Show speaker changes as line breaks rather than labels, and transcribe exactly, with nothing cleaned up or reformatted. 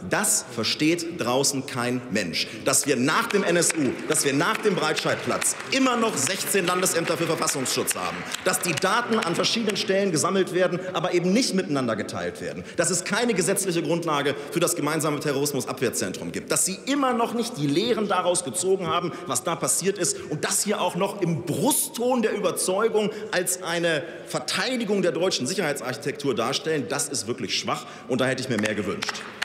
Das versteht draußen kein Mensch. Dass wir nach dem N S U, dass wir nach dem Breitscheidplatz immer noch sechzehn Landesämter für Verfassungsschutz haben, dass die Daten an verschiedenen Stellen gesammelt werden, aber eben nicht miteinander geteilt werden, dass es keine gesetzliche Grundlage für das gemeinsame Terrorismusabwehrzentrum gibt, dass Sie immer noch nicht die Lehren daraus gezogen haben, was da passiert ist, und das hier auch noch im Brustton der Überzeugung als eine Verteidigung der deutschen Sicherheitsarchitektur darstellen, das ist wirklich schwach, und da hätte ich mir mehr gewünscht.